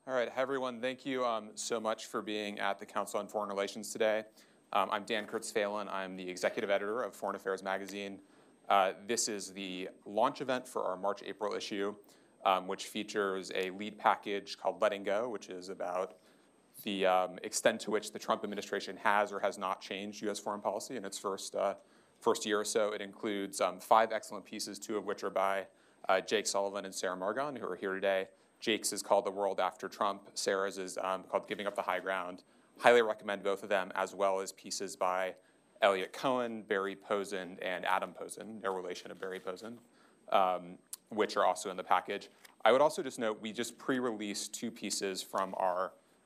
All right, hi everyone. Thank you so much for being at the Council on Foreign Relations today. I'm Dan Kurtz-Phelan. I'm the executive editor of Foreign Affairs magazine. This is the launch event for our March-April issue, which features a lead package called Letting Go, which is about the extent to which the Trump administration has or has not changed U.S. foreign policy in its first year or so. It includes 5 excellent pieces, 2 of which are by Jake Sullivan and Sarah Margon, who are here today. Jake's is called The World After Trump. Sarah's is called Giving Up the High Ground. Highly recommend both of them, as well as pieces by Elliot Cohen, Barry Posen, and Adam Posen, their relation of Barry Posen, which are also in the package. I would also just note we just pre-released 2 pieces from our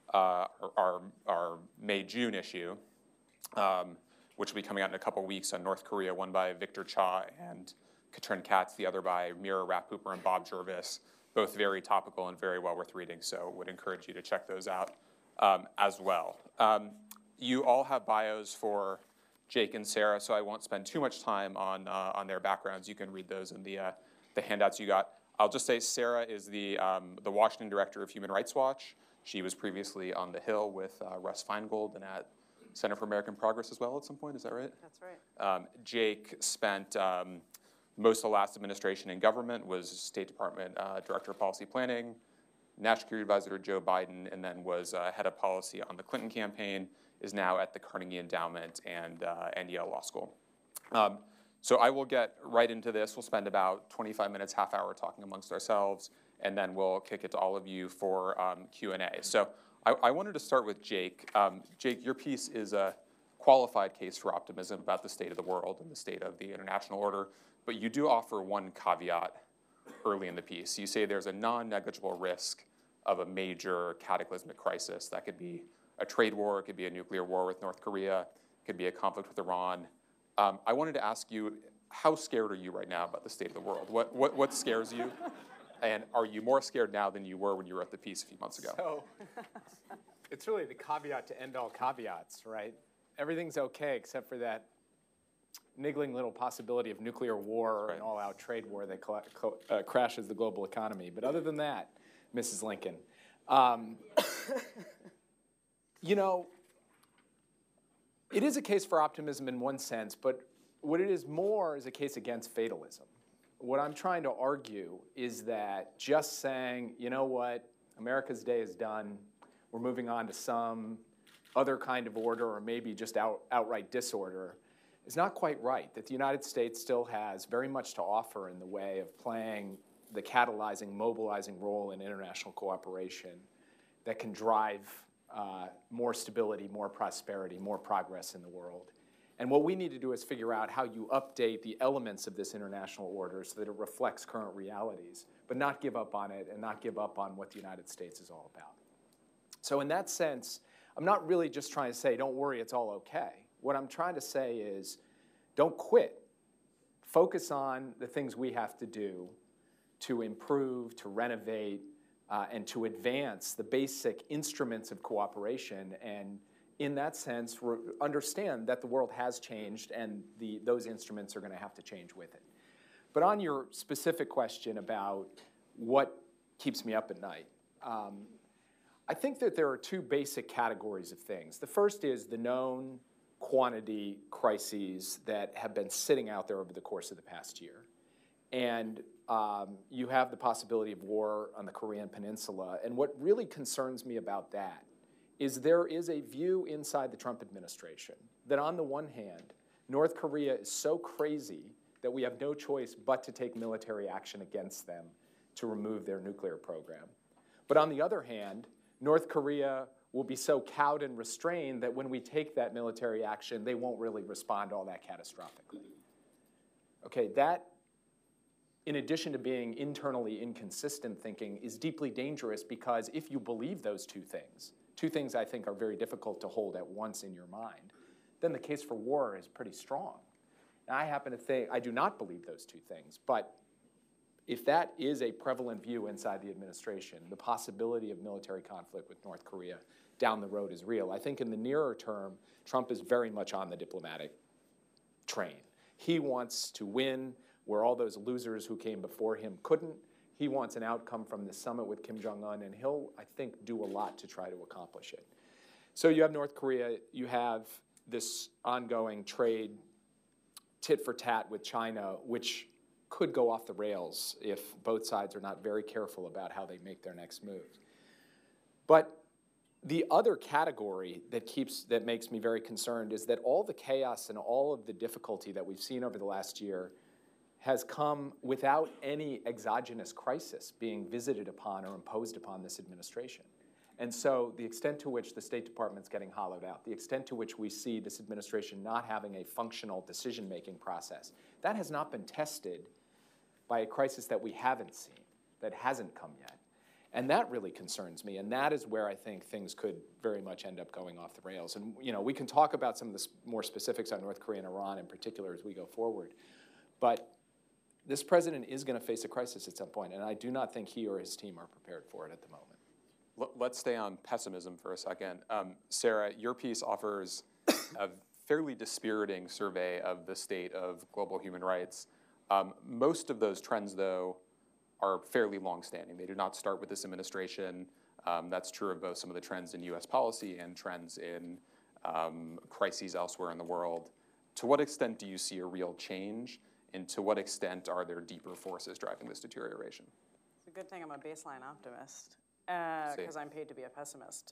May-June issue, which will be coming out in a couple weeks on North Korea, one by Victor Cha and Katrin Katz, the other by Mira Rapp-Hooper and Bob Jervis. Both very topical and very well worth reading, so would encourage you to check those out as well. You all have bios for Jake and Sarah, so I won't spend too much time on their backgrounds. You can read those in the handouts you got. I'll just say Sarah is the Washington director of Human Rights Watch. She was previously on the Hill with Russ Feingold and at Center for American Progress as well at some point, is that right? That's right. Jake spent most of the last administration in government, was State Department Director of Policy Planning, National Security Advisor to Joe Biden, and then was head of policy on the Clinton campaign, is now at the Carnegie Endowment and Yale Law School. So I will get right into this. We'll spend about 25 minutes, half hour talking amongst ourselves, and then we'll kick it to all of you for Q&A. So I wanted to start with Jake. Jake, your piece is a qualified case for optimism about the state of the world and the state of the international order. But you do offer one caveat early in the piece. You say there's a non-negligible risk of a major cataclysmic crisis. That could be a trade war, it could be a nuclear war with North Korea, it could be a conflict with Iran. I wanted to ask you, how scared are you right now about the state of the world? What scares you? And are you more scared now than you were when you wrote the piece a few months ago? So it's really the caveat to end all caveats, right? Everything's okay except for that niggling little possibility of nuclear war or an all-out trade war that crashes the global economy. But other than that, Mrs. Lincoln, you know, it is a case for optimism in one sense, but what it is more is a case against fatalism. What I'm trying to argue is that just saying, you know what, America's day is done, we're moving on to some other kind of order or maybe just outright disorder, is not quite right, that the United States still has very much to offer in the way of playing the catalyzing, mobilizing role in international cooperation that can drive more stability, more prosperity, more progress in the world. And what we need to do is figure out how you update the elements of this international order so that it reflects current realities, but not give up on it and not give up on what the United States is all about. So in that sense, I'm not really just trying to say, don't worry, it's all okay. What I'm trying to say is, don't quit. Focus on the things we have to do to improve, to renovate, and to advance the basic instruments of cooperation. And in that sense, understand that the world has changed and those instruments are going to have to change with it. But on your specific question about what keeps me up at night, I think that there are 2 basic categories of things. The first is the known quantity crises that have been sitting out there over the course of the past year. And you have the possibility of war on the Korean Peninsula. And what really concerns me about that is there is a view inside the Trump administration that on the one hand, North Korea is so crazy that we have no choice but to take military action against them to remove their nuclear program. But on the other hand, North Korea will be so cowed and restrained that when we take that military action, they won't really respond all that catastrophically. Okay, that, in addition to being internally inconsistent thinking, is deeply dangerous because if you believe those 2 things I think are very difficult to hold at once in your mind, then the case for war is pretty strong. Now, I happen to think, I do not believe those 2 things, but if that is a prevalent view inside the administration, the possibility of military conflict with North Korea down the road is real. I think in the nearer term, Trump is very much on the diplomatic train. He wants to win where all those losers who came before him couldn't. He wants an outcome from the summit with Kim Jong-un, and he'll, I think, do a lot to try to accomplish it. So you have North Korea, you have this ongoing trade tit for tat with China, which could go off the rails if both sides are not very careful about how they make their next move. But the other category that makes me very concerned is that all the chaos and all of the difficulty that we've seen over the last year has come without any exogenous crisis being visited upon or imposed upon this administration. And so the extent to which the State Department's getting hollowed out, the extent to which we see this administration not having a functional decision-making process, that has not been tested by a crisis that we haven't seen, that hasn't come yet. And that really concerns me, and that is where I think things could very much end up going off the rails. And we can talk about some of the more specifics on North Korea and Iran in particular as we go forward. But this president is going to face a crisis at some point, and I do not think he or his team are prepared for it at the moment. Let's stay on pessimism for a second. Sarah, your piece offers a fairly dispiriting survey of the state of global human rights. Most of those trends, though, are fairly long-standing. They do not start with this administration. That's true of both some of the trends in U.S. policy and trends in crises elsewhere in the world. To what extent do you see a real change, and to what extent are there deeper forces driving this deterioration? It's a good thing I'm a baseline optimist, because I'm paid to be a pessimist.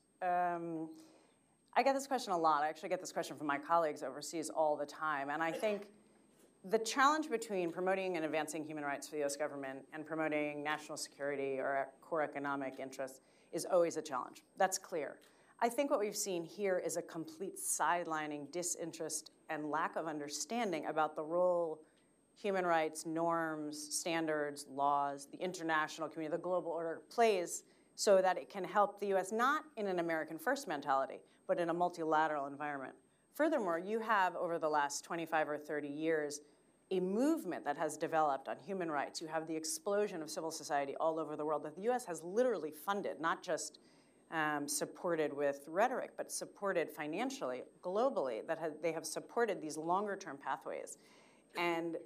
I get this question a lot. I actually get this question from my colleagues overseas all the time, and I think the challenge between promoting and advancing human rights for the US government and promoting national security or core economic interests is always a challenge. That's clear. I think what we've seen here is a complete sidelining, disinterest, and lack of understanding about the role human rights, norms, standards, laws, the international community, the global order plays so that it can help the US not in an American first mentality, but in a multilateral environment. Furthermore, you have over the last 25 or 30 years a movement that has developed on human rights. You have the explosion of civil society all over the world that the US has literally funded, not just supported with rhetoric, but supported financially, globally, they have supported these longer-term pathways. And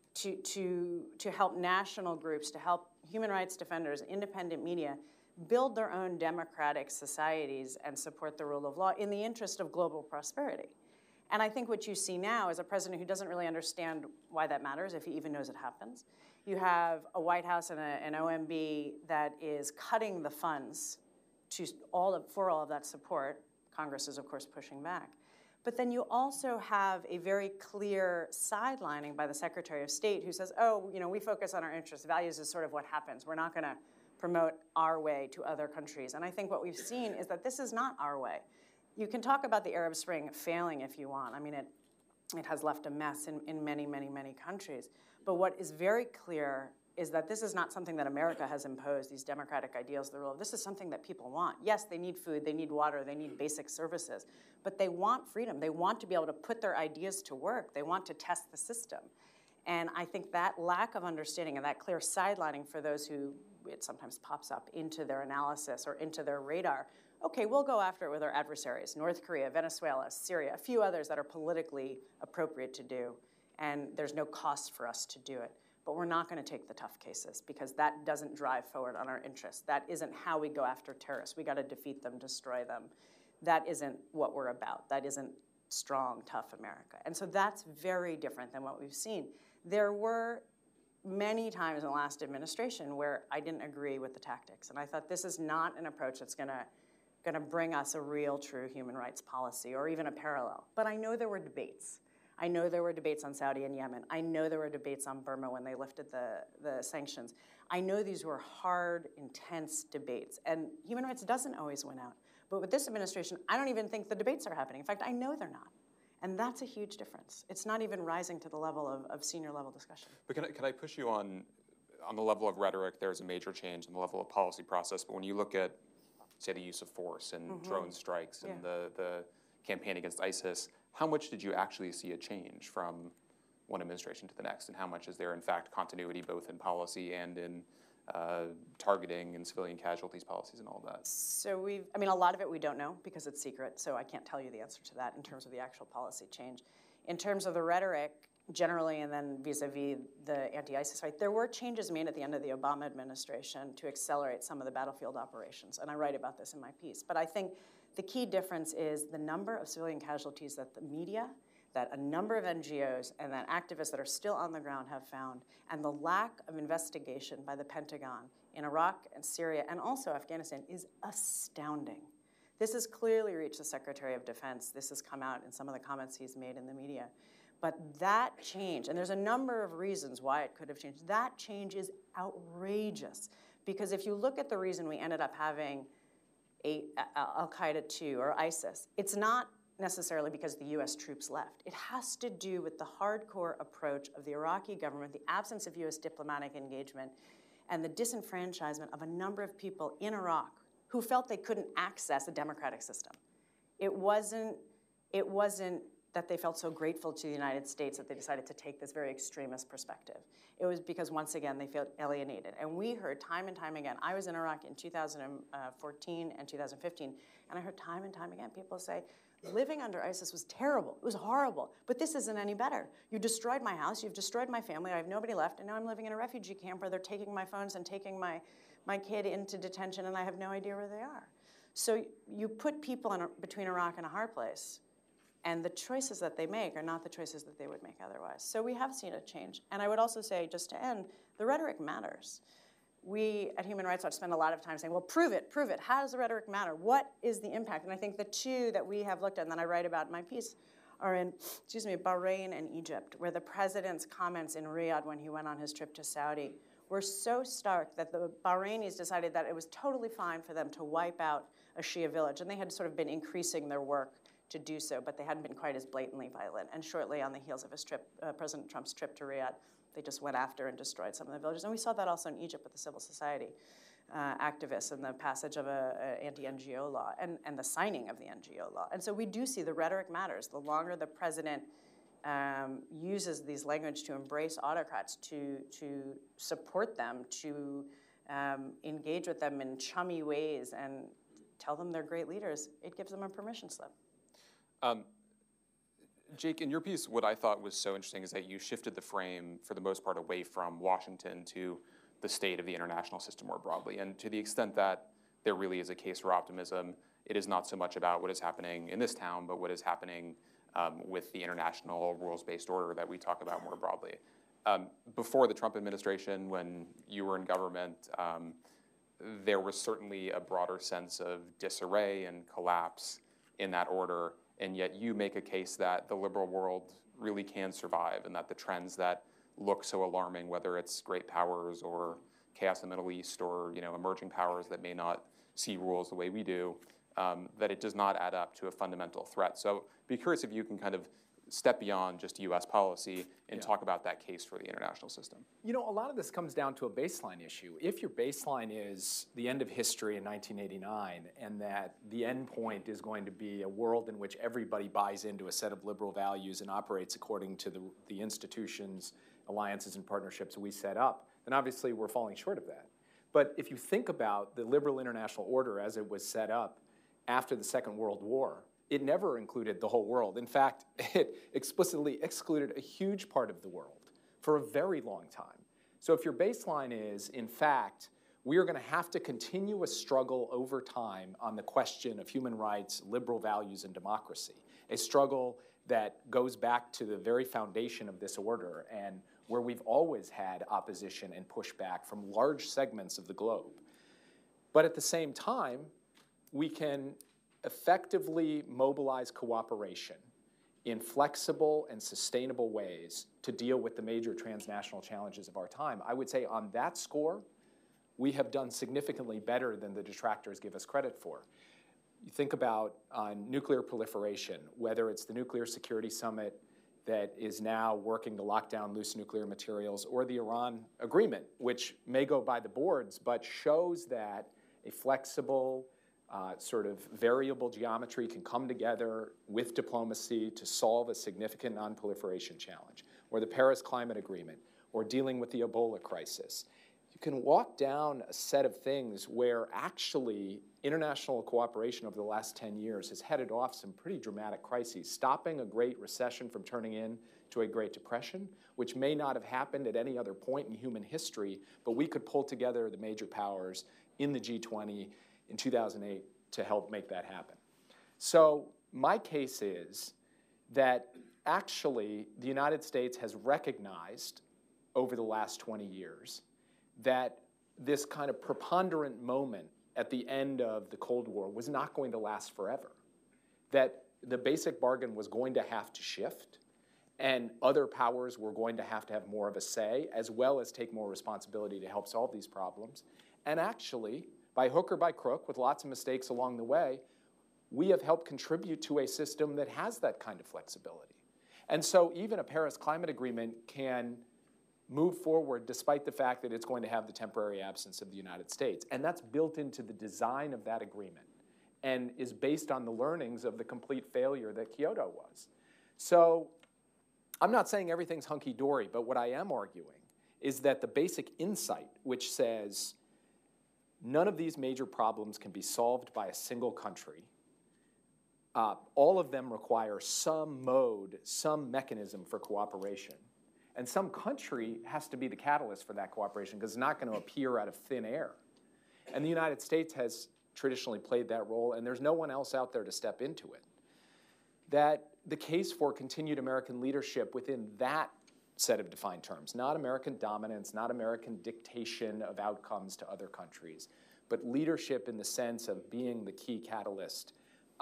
to help national groups, to help human rights defenders, independent media, build their own democratic societies and support the rule of law in the interest of global prosperity. And I think what you see now is a president who doesn't really understand why that matters, if he even knows it happens. You have a White House and an OMB that is cutting the funds for all of that support. Congress is, of course, pushing back. But then you also have a very clear sidelining by the Secretary of State who says, oh, we focus on our interests. Values is sort of what happens. We're not going to promote our way to other countries. And I think what we've seen is that this is not our way. You can talk about the Arab Spring failing if you want. I mean, it has left a mess in many, many, many countries. But what is very clear is that this is not something that America has imposed, these democratic ideals, the rule of. This is something that people want. Yes, they need food, they need water, they need basic services, but they want freedom. They want to be able to put their ideas to work. They want to test the system. And I think that lack of understanding and that clear sidelining for those who it sometimes pops up into their analysis or into their radar, okay, we'll go after it with our adversaries, North Korea, Venezuela, Syria, a few others that are politically appropriate to do, and there's no cost for us to do it. But we're not going to take the tough cases because that doesn't drive forward on our interests. That isn't how we go after terrorists. We got to defeat them, destroy them. That isn't what we're about. That isn't strong, tough America. And so that's very different than what we've seen. There were many times in the last administration where I didn't agree with the tactics. And I thought this is not an approach that's going to bring us a real, true human rights policy or even a parallel. But I know there were debates. I know there were debates on Saudi and Yemen. I know there were debates on Burma when they lifted the sanctions. I know these were hard, intense debates. And human rights doesn't always win out. But with this administration, I don't even think the debates are happening. In fact, I know they're not. And that's a huge difference. It's not even rising to the level of senior level discussion. But can I push you on the level of rhetoric? There's a major change in the level of policy process. But when you look at, say, the use of force and drone strikes and the campaign against ISIS, how much did you actually see a change from one administration to the next? And how much is there, in fact, continuity both in policy and in targeting and civilian casualties policies and all that? So a lot of it we don't know because it's secret, so I can't tell you the answer to that in terms of the actual policy change. In terms of the rhetoric, generally, and then vis-a-vis the anti-ISIS fight, there were changes made at the end of the Obama administration to accelerate some of the battlefield operations, and I write about this in my piece. But I think the key difference is the number of civilian casualties that the media, that a number of NGOs, and that activists that are still on the ground have found, and the lack of investigation by the Pentagon in Iraq and Syria and also Afghanistan is astounding. This has clearly reached the Secretary of Defense. This has come out in some of the comments he's made in the media. But that change, and there's a number of reasons why it could have changed, that change is outrageous. Because if you look at the reason we ended up having Al-Qaeda 2 or ISIS, it's not necessarily because the US troops left. It has to do with the hardcore approach of the Iraqi government, the absence of US diplomatic engagement, and the disenfranchisement of a number of people in Iraq who felt they couldn't access a democratic system. It wasn't that they felt so grateful to the United States that they decided to take this very extremist perspective. It was because, once again, they felt alienated. And we heard time and time again, I was in Iraq in 2014 and 2015, and I heard time and time again people say, living under ISIS was terrible, it was horrible, but this isn't any better. You destroyed my house, you've destroyed my family, I have nobody left, and now I'm living in a refugee camp where they're taking my phones and taking my kid into detention, and I have no idea where they are. So you put people between a rock and a hard place, and the choices that they make are not the choices that they would make otherwise. So we have seen a change. And I would also say, just to end, the rhetoric matters. We at Human Rights Watch spend a lot of time saying, well, prove it, prove it. How does the rhetoric matter? What is the impact? And I think the two that we have looked at, and that I write about in my piece, are in, Bahrain and Egypt, where the president's comments in Riyadh when he went on his trip to Saudi were so stark that the Bahrainis decided that it was totally fine for them to wipe out a Shia village. And they had sort of been increasing their work to do so, but they hadn't been quite as blatantly violent. And shortly on the heels of his trip, President Trump's trip to Riyadh, they just went after and destroyed some of the villages. And we saw that also in Egypt with the civil society activists and the passage of an anti-NGO law and the signing of the NGO law. And so we do see the rhetoric matters. The longer the president uses these language to embrace autocrats, to support them, to engage with them in chummy ways and tell them they're great leaders, it gives them a permission slip. Jake, in your piece, what I thought was so interesting is that you shifted the frame, for the most part, away from Washington to the state of the international system more broadly. And to the extent that there really is a case for optimism, it is not so much about what is happening in this town, but what is happening with the international rules-based order that we talk about more broadly. Before the Trump administration, when you were in government, there was certainly a broader sense of disarray and collapse in that order. And yet you make a case that the liberal world really can survive and that the trends that look so alarming, whether it's great powers or chaos in the Middle East or emerging powers that may not see rules the way we do, that it does not add up to a fundamental threat. So be curious if you can kind of step beyond just US policy and talk about that case for the international system. A lot of this comes down to a baseline issue. If your baseline is the end of history in 1989 and that the end point is going to be a world in which everybody buys into a set of liberal values and operates according to the institutions, alliances, and partnerships we set up, then obviously we're falling short of that. But if you think about the liberal international order as it was set up after the Second World War, it never included the whole world. In fact, it explicitly excluded a huge part of the world for a very long time. So if your baseline is, in fact, we are going to have to continue a struggle over time on the question of human rights, liberal values, and democracy, a struggle that goes back to the very foundation of this order and where we've always had opposition and pushback from large segments of the globe. But at the same time, we can effectively mobilize cooperation in flexible and sustainable ways to deal with the major transnational challenges of our time. I would say on that score, we have done significantly better than the detractors give us credit for. You think about nuclear proliferation, whether it's the Nuclear Security Summit that is now working to lock down loose nuclear materials, or the Iran agreement, which may go by the boards, but shows that a flexible, sort of variable geometry can come together with diplomacy to solve a significant non-proliferation challenge, or the Paris Climate Agreement, or dealing with the Ebola crisis. You can walk down a set of things where actually international cooperation over the last 10 years has headed off some pretty dramatic crises, stopping a Great Recession from turning into a Great Depression, which may not have happened at any other point in human history, but we could pull together the major powers in the G20 in 2008 to help make that happen. So my case is that actually the United States has recognized over the last 20 years that this kind of preponderant moment at the end of the Cold War was not going to last forever, that the basic bargain was going to have to shift, and other powers were going to have more of a say, as well as take more responsibility to help solve these problems. And actually, by hook or by crook, with lots of mistakes along the way, we have helped contribute to a system that has that kind of flexibility. And so even a Paris Climate Agreement can move forward despite the fact that it's going to have the temporary absence of the United States. And that's built into the design of that agreement and is based on the learnings of the complete failure that Kyoto was. So I'm not saying everything's hunky-dory, but what I am arguing is that the basic insight, which says none of these major problems can be solved by a single country, all of them require some mode, some mechanism for cooperation. And some country has to be the catalyst for that cooperation because it's not going to appear out of thin air. And the United States has traditionally played that role, and there's no one else out there to step into it. That the case for continued American leadership within that set of defined terms, not American dominance, not American dictation of outcomes to other countries, but leadership in the sense of being the key catalyst,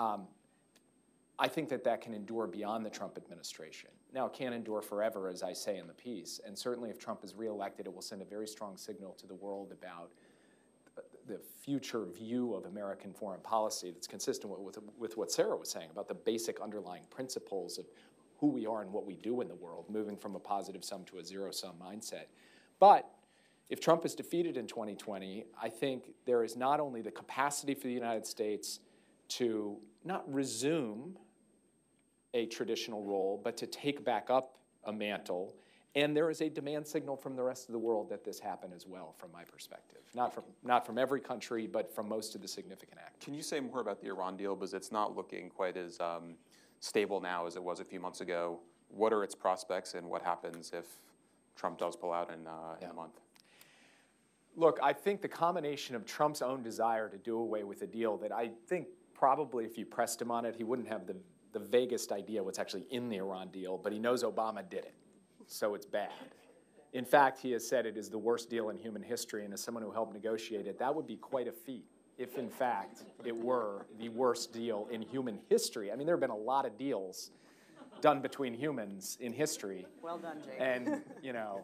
I think that that can endure beyond the Trump administration. Now, it can't endure forever, as I say in the piece, and certainly if Trump is reelected, it will send a very strong signal to the world about the future view of American foreign policy that's consistent with what Sarah was saying about the basic underlying principles of who we are and what we do in the world, moving from a positive sum to a zero-sum mindset. But if Trump is defeated in 2020, I think there is not only the capacity for the United States to not resume a traditional role, but to take back up a mantle. And there is a demand signal from the rest of the world that this happen as well, from my perspective. Not from every country, but from most of the significant actors. Can you say more about the Iran deal? Because it's not looking quite as stable now as it was a few months ago. What are its prospects, and what happens if Trump does pull out in a month? Look, I think the combination of Trump's own desire to do away with a deal that I think probably if you pressed him on it, he wouldn't have the vaguest idea what's actually in the Iran deal, but he knows Obama did it, so it's bad. In fact, he has said it is the worst deal in human history, and as someone who helped negotiate it, that would be quite a feat if, in fact, it were the worst deal in human history. I mean, there have been a lot of deals done between humans in history. Well done, Jake. And, you know,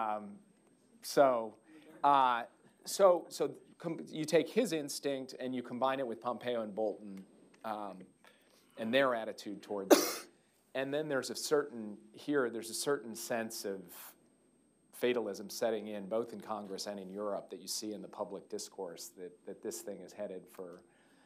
you take his instinct and you combine it with Pompeo and Bolton and their attitude towards it. And then there's a certain sense of fatalism setting in, both in Congress and in Europe, that you see in the public discourse that this thing is headed for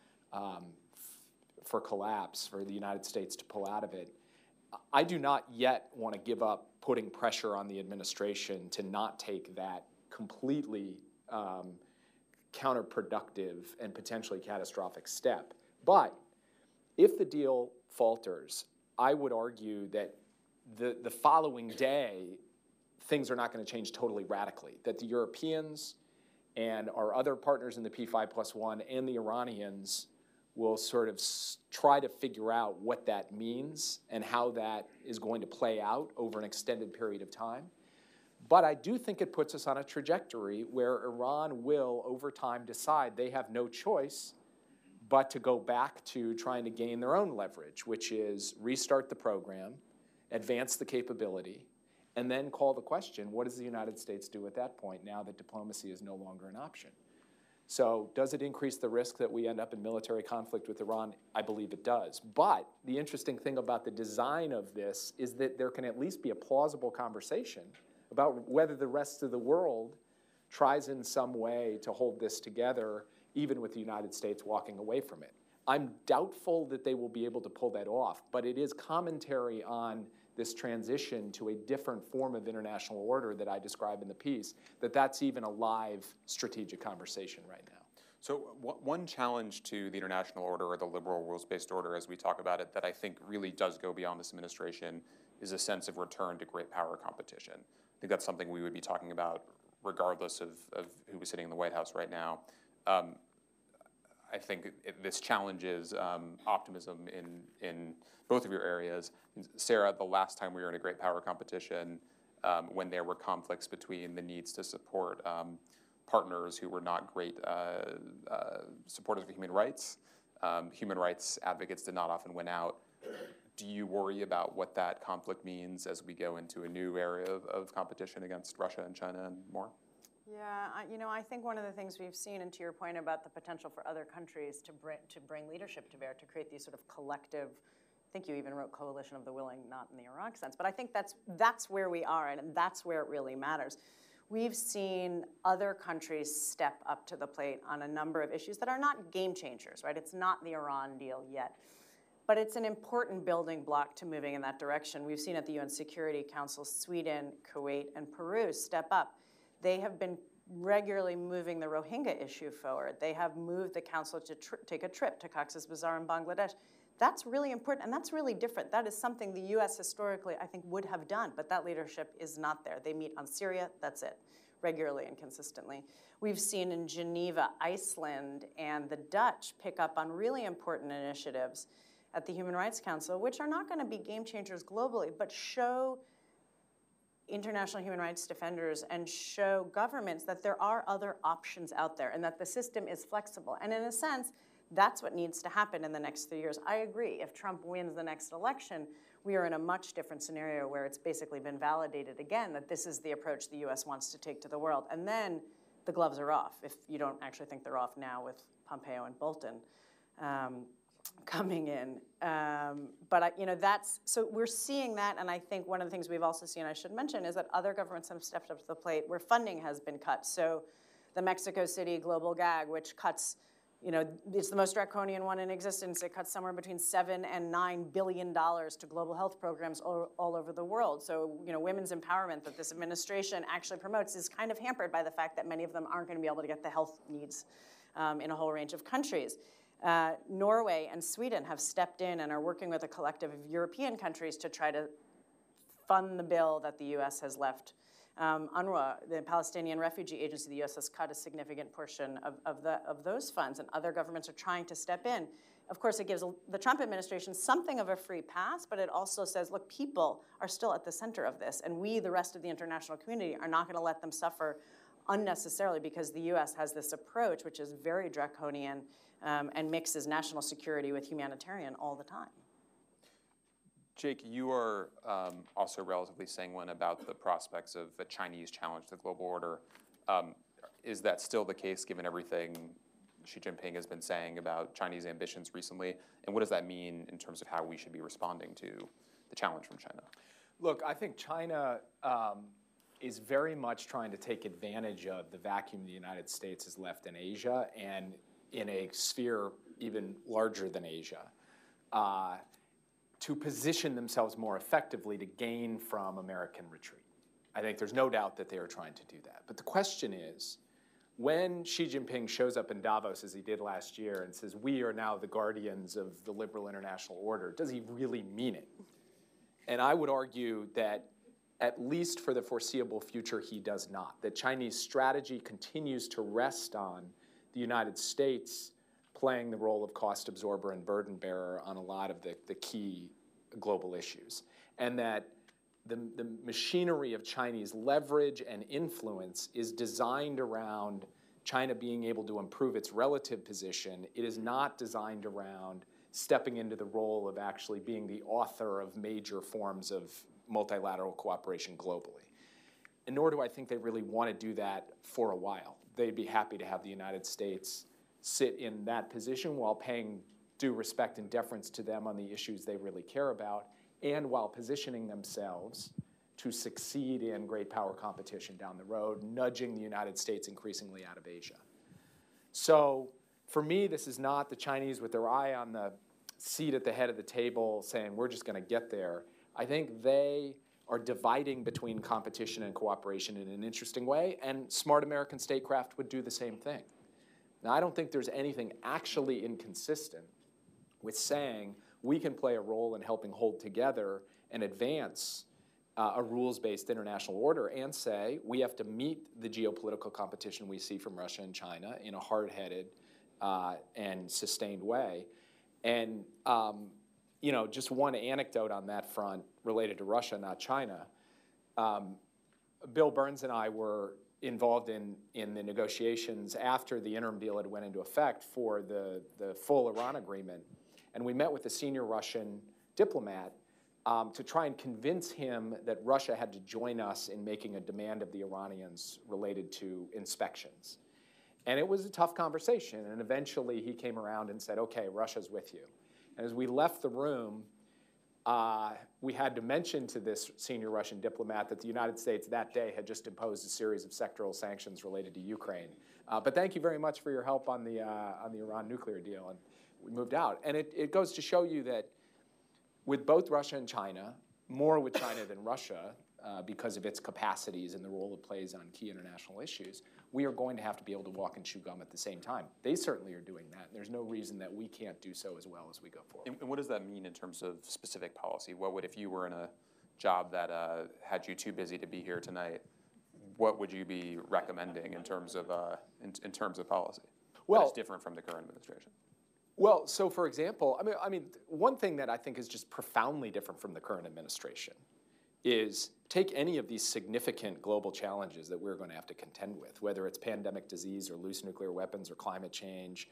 collapse, for the United States to pull out of it. I do not yet want to give up putting pressure on the administration to not take that completely counterproductive and potentially catastrophic step. But if the deal falters, I would argue that the following day, things are not going to change totally radically, that the Europeans and our other partners in the P5+1 and the Iranians will sort of try to figure out what that means and how that is going to play out over an extended period of time. But I do think it puts us on a trajectory where Iran will, over time, decide they have no choice but to go back to trying to gain their own leverage, which is restart the program, advance the capability, and then call the question, what does the United States do at that point now that diplomacy is no longer an option? So does it increase the risk that we end up in military conflict with Iran? I believe it does. But the interesting thing about the design of this is that there can at least be a plausible conversation about whether the rest of the world tries in some way to hold this together, even with the United States walking away from it. I'm doubtful that they will be able to pull that off, but it is commentary on this transition to a different form of international order that I describe in the piece, that's even a live strategic conversation right now. So one challenge to the international order, or the liberal rules-based order as we talk about it, that I think really does go beyond this administration is a sense of return to great power competition. I think that's something we would be talking about regardless of who was sitting in the White House right now. I think this challenges optimism in both of your areas. Sarah, the last time we were in a great power competition, when there were conflicts between the needs to support partners who were not great supporters of human rights advocates did not often win out. Do you worry about what that conflict means as we go into a new area of competition against Russia and China and more? Yeah, I think one of the things we've seen, and to your point about the potential for other countries to bring leadership to bear, to create these sort of collective, I think you even wrote coalition of the willing, not in the Iraq sense, but I think that's where we are, and that's where it really matters. We've seen other countries step up to the plate on a number of issues that are not game changers, right? It's not the Iran deal yet. But it's an important building block to moving in that direction. We've seen at the UN Security Council, Sweden, Kuwait, and Peru step up. They have been regularly moving the Rohingya issue forward. They have moved the council to take a trip to Cox's Bazar in Bangladesh. That's really important, and that's really different. That is something the US historically, I think, would have done, but that leadership is not there. They meet on Syria, that's it, regularly and consistently. We've seen in Geneva, Iceland, and the Dutch pick up on really important initiatives at the Human Rights Council, which are not going to be game changers globally, but show international human rights defenders and show governments that there are other options out there and that the system is flexible. And in a sense, that's what needs to happen in the next 3 years. I agree. If Trump wins the next election, we are in a much different scenario where it's basically been validated again that this is the approach the US wants to take to the world. And then the gloves are off, if you don't actually think they're off now with Pompeo and Bolton coming in. So we're seeing that, and I think one of the things we've also seen, I should mention, is that other governments have stepped up to the plate where funding has been cut. So the Mexico City Global Gag, which cuts, it's the most draconian one in existence. It cuts somewhere between $7 and $9 billion to global health programs all over the world. So, women's empowerment that this administration actually promotes is kind of hampered by the fact that many of them aren't going to be able to get the health needs in a whole range of countries. Norway and Sweden have stepped in and are working with a collective of European countries to try to fund the bill that the U.S. has left. UNRWA, the Palestinian Refugee Agency, the U.S. has cut a significant portion of those funds, and other governments are trying to step in. Of course, it gives the Trump administration something of a free pass, but it also says, look, people are still at the center of this, and we, the rest of the international community, are not going to let them suffer unnecessarily because the U.S. has this approach, which is very draconian, and mixes national security with humanitarian all the time. Jake, you are also relatively sanguine about the prospects of a Chinese challenge to the global order. Is that still the case given everything Xi Jinping has been saying about Chinese ambitions recently? And what does that mean in terms of how we should be responding to the challenge from China? Look, I think China is very much trying to take advantage of the vacuum the United States has left in Asia and in a sphere even larger than Asia, to position themselves more effectively to gain from American retreat. I think there's no doubt that they are trying to do that. But the question is, when Xi Jinping shows up in Davos, as he did last year, and says, we are now the guardians of the liberal international order, does he really mean it? And I would argue that at least for the foreseeable future, he does not. That Chinese strategy continues to rest on the United States playing the role of cost absorber and burden bearer on a lot of the key global issues. And that the machinery of Chinese leverage and influence is designed around China being able to improve its relative position. It is not designed around stepping into the role of actually being the author of major forms of multilateral cooperation globally. And nor do I think they really want to do that for a while. They'd be happy to have the United States sit in that position while paying due respect and deference to them on the issues they really care about, and while positioning themselves to succeed in great power competition down the road, nudging the United States increasingly out of Asia. So for me, this is not the Chinese with their eye on the seat at the head of the table saying, we're just going to get there. I think they are dividing between competition and cooperation in an interesting way, and smart American statecraft would do the same thing. Now, I don't think there's anything actually inconsistent with saying we can play a role in helping hold together and advance a rules-based international order and say we have to meet the geopolitical competition we see from Russia and China in a hard-headed and sustained way. And you know, just one anecdote on that front related to Russia, not China. Bill Burns and I were involved in the negotiations after the interim deal had went into effect for the full Iran agreement. And we met with a senior Russian diplomat to try and convince him that Russia had to join us in making a demand of the Iranians related to inspections. And it was a tough conversation, and eventually he came around and said, okay, Russia's with you. And as we left the room, we had to mention to this senior Russian diplomat that the United States that day had just imposed a series of sectoral sanctions related to Ukraine. But thank you very much for your help on the Iran nuclear deal. And we moved out. And it goes to show you that with both Russia and China, more with China than Russia, because of its capacities and the role it plays on key international issues, we are going to have to be able to walk and chew gum at the same time. They certainly are doing that, and there's no reason that we can't do so as well as we go forward. And what does that mean in terms of specific policy? What would, if you were in a job that had you too busy to be here tonight, what would you be recommending in terms of policy? Well, that is different from the current administration. Well, so for example, I mean, one thing that I think is just profoundly different from the current administration is take any of these significant global challenges that we're going to have to contend with, whether it's pandemic disease or loose nuclear weapons or climate change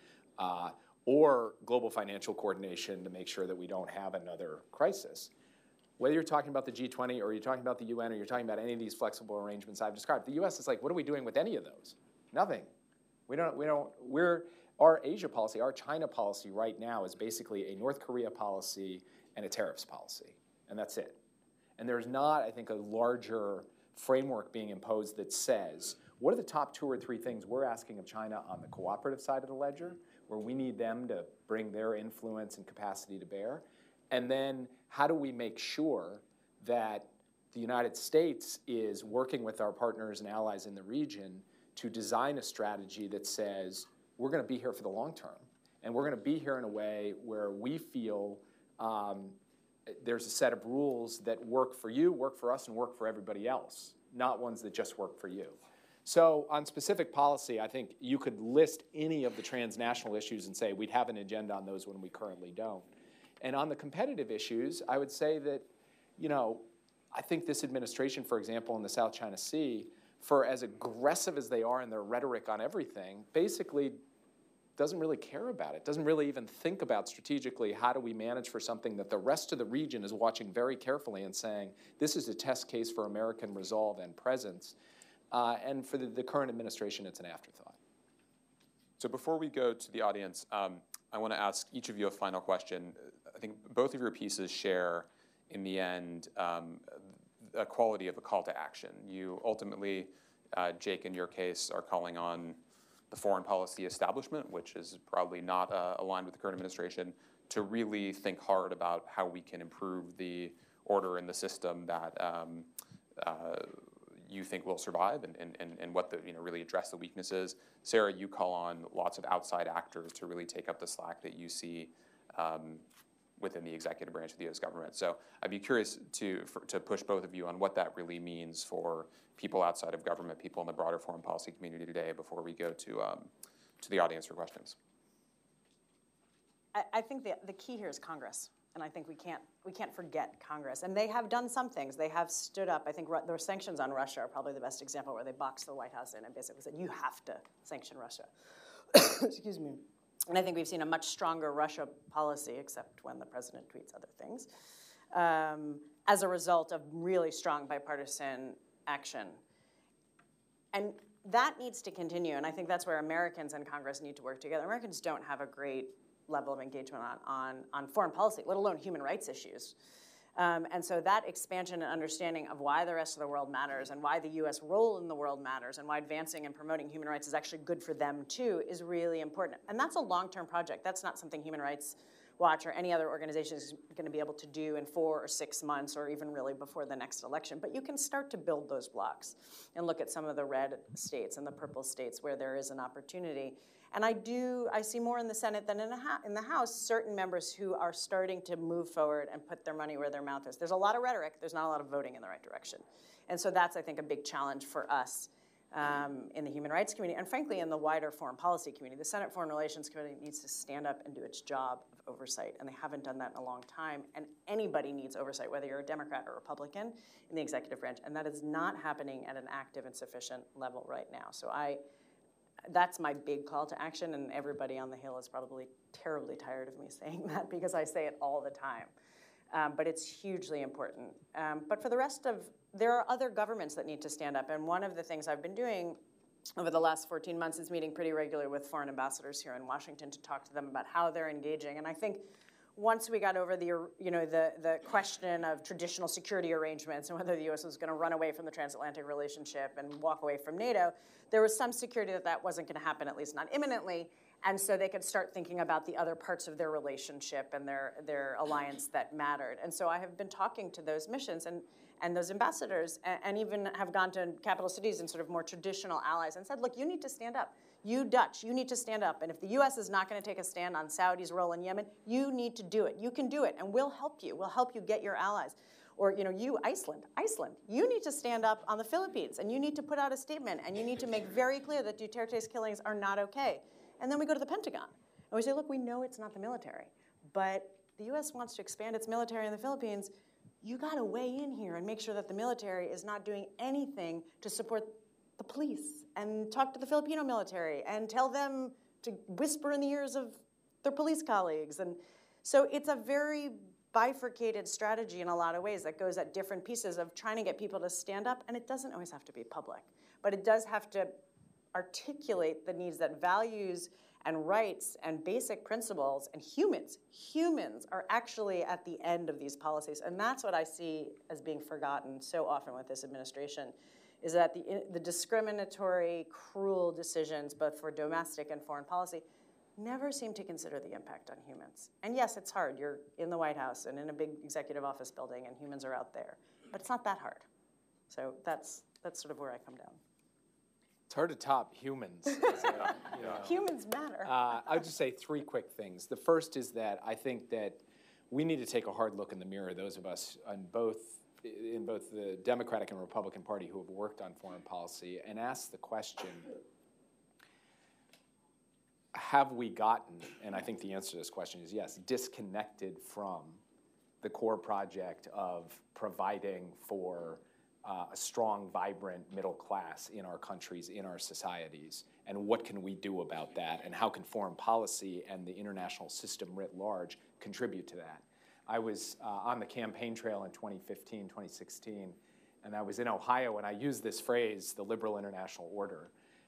or global financial coordination to make sure that we don't have another crisis. Whether you're talking about the G20 or you're talking about the UN or you're talking about any of these flexible arrangements I've described, the US is like, what are we doing with any of those? Nothing. Our Asia policy, our China policy right now is basically a North Korea policy and a tariffs policy, and that's it. And there's not, I think, a larger framework being imposed that says, what are the top 2 or 3 things we're asking of China on the cooperative side of the ledger, where we need them to bring their influence and capacity to bear? And then how do we make sure that the United States is working with our partners and allies in the region to design a strategy that says, we're going to be here for the long term, and we're going to be here in a way where we feel there's a set of rules that work for you, work for us, and work for everybody else, not ones that just work for you. So on specific policy, I think you could list any of the transnational issues and say we'd have an agenda on those when we currently don't. And on the competitive issues, I would say that, you know, I think this administration, for example, in the South China Sea, for as aggressive as they are in their rhetoric on everything, basically doesn't really care about it, doesn't really even think about strategically how do we manage for something that the rest of the region is watching very carefully and saying, this is a test case for American resolve and presence. And for the current administration, it's an afterthought. So before we go to the audience, I want to ask each of you a final question. I think both of your pieces share, in the end, a quality of a call to action. You ultimately, Jake, in your case, are calling on the foreign policy establishment, which is probably not aligned with the current administration, to really think hard about how we can improve the order in the system that you think will survive and what the, really address the weaknesses. Sarah, you call on lots of outside actors to really take up the slack that you see within the executive branch of the U.S. government. So I'd be curious to push both of you on what that really means for people outside of government, people in the broader foreign policy community today before we go to the audience for questions. I think the key here is Congress. And I think we can't forget Congress. And they have done some things. They have stood up. I think the sanctions on Russia are probably the best example, where they boxed the White House in and basically said, you have to sanction Russia. Excuse me. And I think we've seen a much stronger Russia policy, except when the president tweets other things, as a result of really strong bipartisan action. And that needs to continue. And I think that's where Americans and Congress need to work together. Americans don't have a great level of engagement on foreign policy, let alone human rights issues. And so that expansion and understanding of why the rest of the world matters and why the U.S. role in the world matters and why advancing and promoting human rights is actually good for them too is really important. And that's a long-term project. That's not something human rights Watch or any other organization is going to be able to do in 4 or 6 months, or even really before the next election. But you can start to build those blocks and look at some of the red states and the purple states where there is an opportunity. And I see more in the Senate than in the House, certain members who are starting to move forward and put their money where their mouth is. There's a lot of rhetoric, there's not a lot of voting in the right direction. And so that's, I think, a big challenge for us in the human rights community, and frankly, in the wider foreign policy community. The Senate Foreign Relations Committee needs to stand up and do its job of oversight, and they haven't done that in a long time. And anybody needs oversight, whether you're a Democrat or Republican in the executive branch, and that is not happening at an active and sufficient level right now. So that's my big call to action, and everybody on the Hill is probably terribly tired of me saying that because I say it all the time. But it's hugely important. But for the rest of, there are other governments that need to stand up, and one of the things I've been doing over the last 14 months is meeting pretty regularly with foreign ambassadors here in Washington to talk to them about how they're engaging. And I think once we got over the question of traditional security arrangements and whether the U.S. was going to run away from the transatlantic relationship and walk away from NATO, there was some security that wasn't going to happen, at least not imminently. And so they could start thinking about the other parts of their relationship and their alliance that mattered. And so I have been talking to those missions and those ambassadors, and even have gone to capital cities and sort of more traditional allies and said, look, you need to stand up. You Dutch, you need to stand up. And if the U.S. is not going to take a stand on Saudi's role in Yemen, you need to do it. You can do it, and we'll help you. We'll help you get your allies. Or, you, Iceland, you need to stand up on the Philippines, and you need to put out a statement, and you need to make very clear that Duterte's killings are not okay. And then we go to the Pentagon, and we say, look, we know it's not the military, but the U.S. wants to expand its military in the Philippines. You got to weigh in here and make sure that the military is not doing anything to support the police, and talk to the Filipino military and tell them to whisper in the ears of their police colleagues. And so it's a very bifurcated strategy in a lot of ways that goes at different pieces of trying to get people to stand up, and it doesn't always have to be public, but it does have to articulate the needs that values and rights and basic principles and humans are actually at the end of these policies. And that's what I see as being forgotten so often with this administration, is that the discriminatory, cruel decisions, both for domestic and foreign policy, never seem to consider the impact on humans. And yes, it's hard. You're in the White House and in a big executive office building, and humans are out there. But it's not that hard. So that's sort of where I come down. It's hard to top humans. Humans matter. I would just say 3 quick things. The first is that I think that we need to take a hard look in the mirror, those of us in both the Democratic and Republican Party who have worked on foreign policy, and ask the question, have we gotten, and I think the answer to this question is yes, disconnected from the core project of providing for a strong, vibrant middle class in our countries, in our societies, and what can we do about that, and how can foreign policy and the international system writ large contribute to that? I was on the campaign trail in 2015, 2016, and I was in Ohio, and I used this phrase, the liberal international order.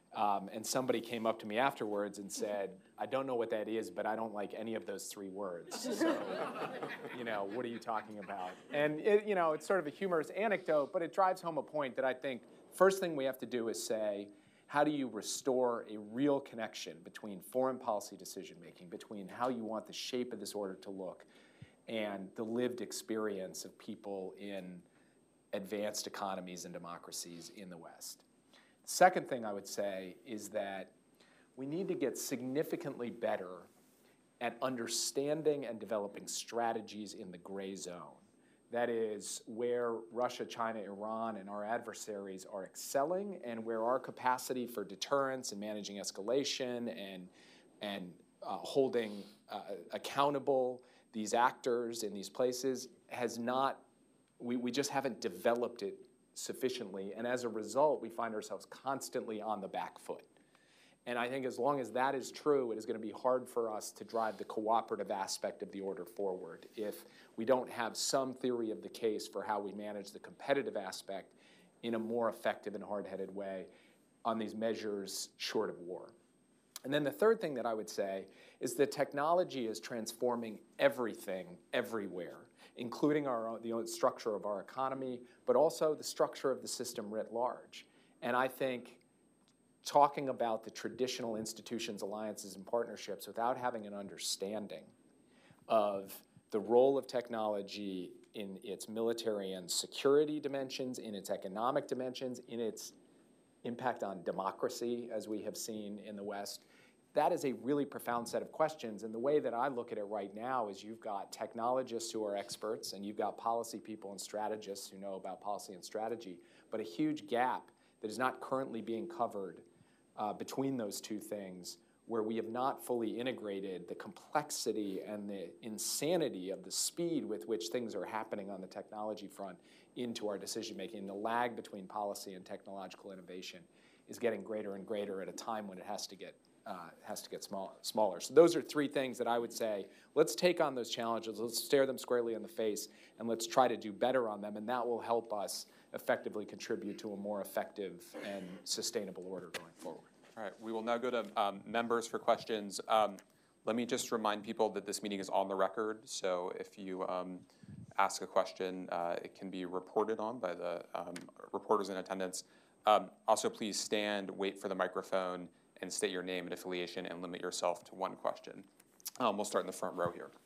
And somebody came up to me afterwards and said, I don't know what that is, but I don't like any of those 3 words. So, what are you talking about? And, it's sort of a humorous anecdote, but it drives home a point that I think first thing we have to do is say, how do you restore a real connection between foreign policy decision-making, between how you want the shape of this order to look, and the lived experience of people in advanced economies and democracies in the West. Second thing I would say is that we need to get significantly better at understanding and developing strategies in the gray zone. That is where Russia, China, Iran, and our adversaries are excelling, and where our capacity for deterrence and managing escalation and holding accountable these actors in these places has not, we just haven't developed it sufficiently, and as a result, we find ourselves constantly on the back foot. And I think as long as that is true, it is going to be hard for us to drive the cooperative aspect of the order forward if we don't have some theory of the case for how we manage the competitive aspect in a more effective and hard-headed way on these measures short of war. And then the third thing that I would say is that technology is transforming everything, everywhere, including the structure of our economy, but also the structure of the system writ large. And I think talking about the traditional institutions, alliances, and partnerships without having an understanding of the role of technology in its military and security dimensions, in its economic dimensions, in its impact on democracy, as we have seen in the West. That is a really profound set of questions, and the way that I look at it right now is you've got technologists who are experts, and you've got policy people and strategists who know about policy and strategy, but a huge gap that is not currently being covered between those two things, where we have not fully integrated the complexity and the insanity of the speed with which things are happening on the technology front into our decision-making. The lag between policy and technological innovation is getting greater and greater at a time when it has to get smaller. So those are three things that I would say, let's take on those challenges, let's stare them squarely in the face, and let's try to do better on them, and that will help us effectively contribute to a more effective and sustainable order going forward. All right, we will now go to members for questions. Let me just remind people that this meeting is on the record, so if you ask a question, it can be reported on by the reporters in attendance. Also, please stand, wait for the microphone, and state your name and affiliation, and limit yourself to one question. We'll start in the front row here.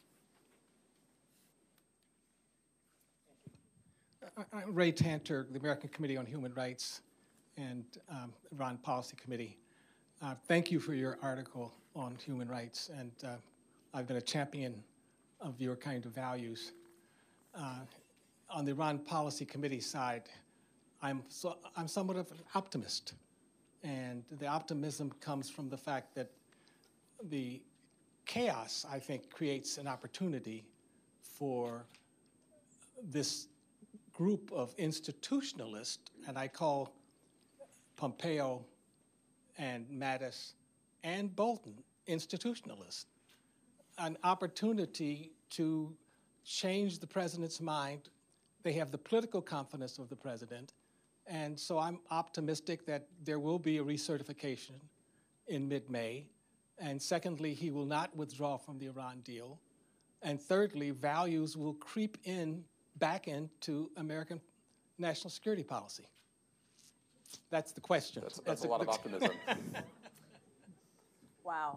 I'm Ray Tanter, the American Committee on Human Rights and Iran Policy Committee. Thank you for your article on human rights, and I've been a champion of your kind of values. On the Iran Policy Committee side, I'm somewhat of an optimist, and the optimism comes from the fact that the chaos, I think, creates an opportunity for this group of institutionalists, and I call Pompeo and Mattis and Bolton institutionalists, an opportunity to change the president's mind. They have the political confidence of the president, and so I'm optimistic that there will be a recertification in mid-May. And secondly, he will not withdraw from the Iran deal. And thirdly, values will creep back into American national security policy. That's the question. That's a lot of optimism. Wow.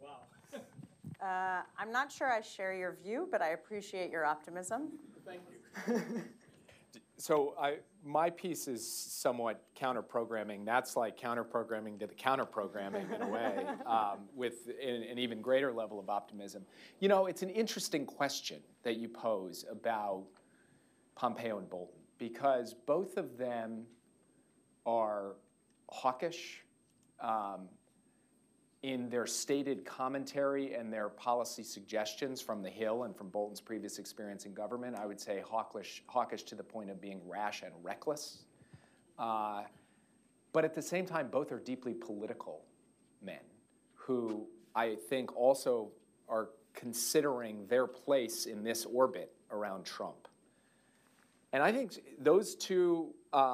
I'm not sure I share your view, but I appreciate your optimism. Thank you. So my piece is somewhat counter-programming. That's like counter-programming to the counter-programming in a way, with an even greater level of optimism. You know, it's an interesting question that you pose about Pompeo and Bolton, because both of them are hawkish in their stated commentary and their policy suggestions from the Hill and from Bolton's previous experience in government. I would say hawkish to the point of being rash and reckless. But at the same time, both are deeply political men who I think also are considering their place in this orbit around Trump. And I think those two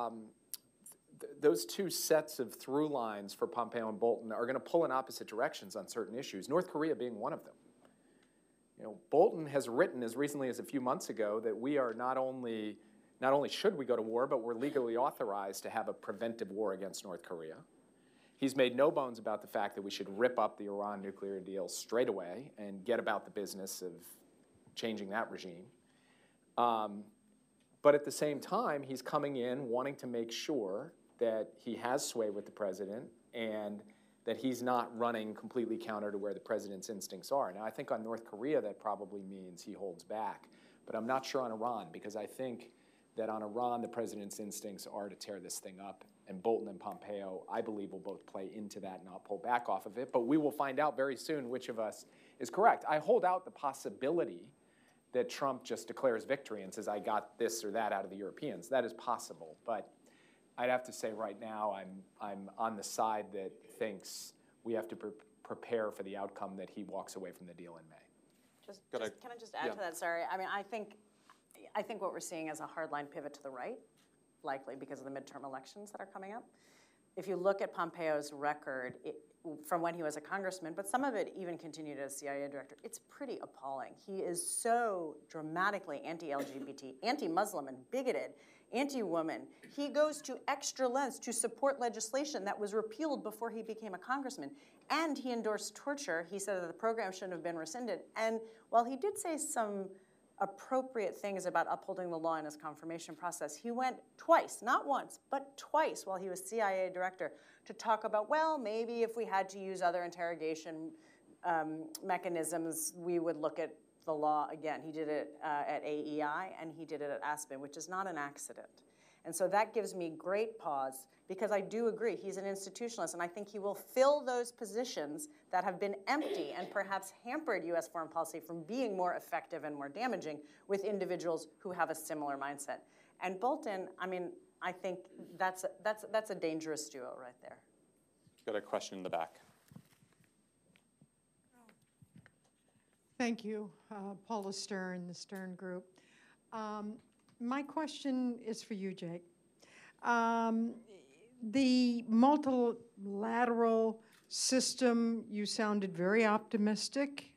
sets of through lines for Pompeo and Bolton are going to pull in opposite directions on certain issues, North Korea being one of them. You know, Bolton has written as recently as a few months ago that we are not only should we go to war, but we're legally authorized to have a preventive war against North Korea. He's made no bones about the fact that we should rip up the Iran nuclear deal straight away and get about the business of changing that regime. But at the same time, he's coming in wanting to make sure that he has sway with the president and that he's not running completely counter to where the president's instincts are. Now, I think on North Korea, that probably means he holds back. But I'm not sure on Iran, because I think that on Iran, the president's instincts are to tear this thing up. And Bolton and Pompeo, I believe, will both play into that and not pull back off of it. But we will find out very soon which of us is correct. I hold out the possibility that Trump just declares victory and says, I got this or that out of the Europeans. That is possible. But I'd have to say right now I'm on the side that thinks we have to prepare for the outcome that he walks away from the deal in May. Can I just add to that? Sorry. I mean, I think what we're seeing is a hardline pivot to the right, likely because of the midterm elections that are coming up. If you look at Pompeo's record from when he was a congressman, but some of it even continued as CIA director, it's pretty appalling. He is so dramatically anti-LGBT, anti-Muslim, and bigoted anti-woman. He goes to extra lengths to support legislation that was repealed before he became a congressman. And he endorsed torture. He said that the program shouldn't have been rescinded. And while he did say some appropriate things about upholding the law in his confirmation process, he went twice, not once, but twice while he was CIA director to talk about, well, maybe if we had to use other interrogation mechanisms, we would look at the law again. He did it at AEI and he did it at Aspen, which is not an accident. And so that gives me great pause because I do agree he's an institutionalist and I think he will fill those positions that have been empty and perhaps hampered US foreign policy from being more effective and more damaging with individuals who have a similar mindset. And Bolton, I mean, I think that's a dangerous duo right there. Got a question in the back. Thank you, Paula Stern, the Stern Group. My question is for you, Jake. The multilateral system, you sounded very optimistic.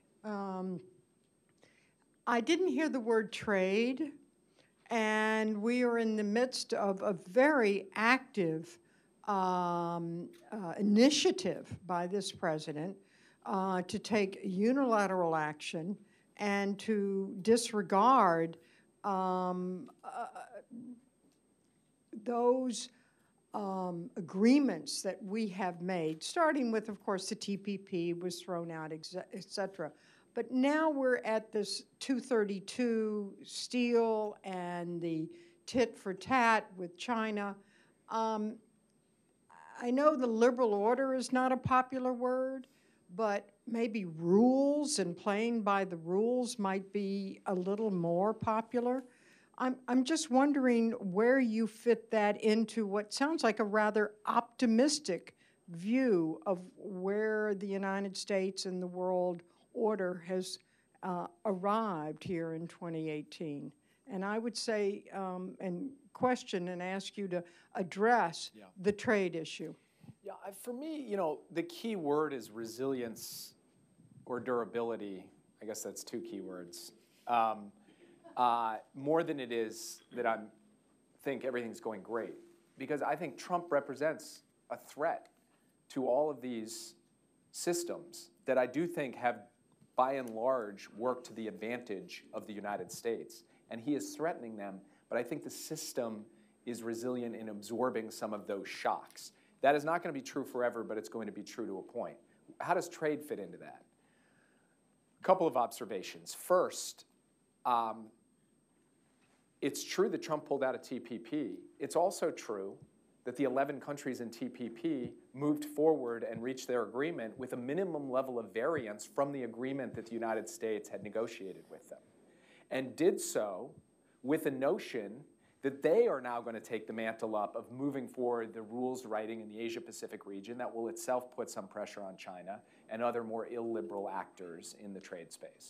I didn't hear the word trade, and we are in the midst of a very active initiative by this president to take unilateral action and to disregard those agreements that we have made, starting with, of course, the TPP was thrown out, et cetera. But now we're at this 232 steel and the tit for tat with China. I know the liberal order is not a popular word, but maybe rules and playing by the rules might be a little more popular. I'm just wondering where you fit that into what sounds like a rather optimistic view of where the United States and the world order has arrived here in 2018. And I would say and question and ask you to address the trade issue. Yeah, for me, you know, the key word is resilience or durability. I guess that's two key words. More than it is that I think everything's going great. Because I think Trump represents a threat to all of these systems that I do think have, by and large, worked to the advantage of the United States. And he is threatening them, but I think the system is resilient in absorbing some of those shocks. That is not going to be true forever, but it's going to be true to a point. How does trade fit into that? A couple of observations. First, it's true that Trump pulled out of TPP. It's also true that the 11 countries in TPP moved forward and reached their agreement with a minimum level of variance from the agreement that the United States had negotiated with them, and did so with a notion that they are now going to take the mantle up of moving forward the rules writing in the Asia-Pacific region that will itself put some pressure on China and other more illiberal actors in the trade space.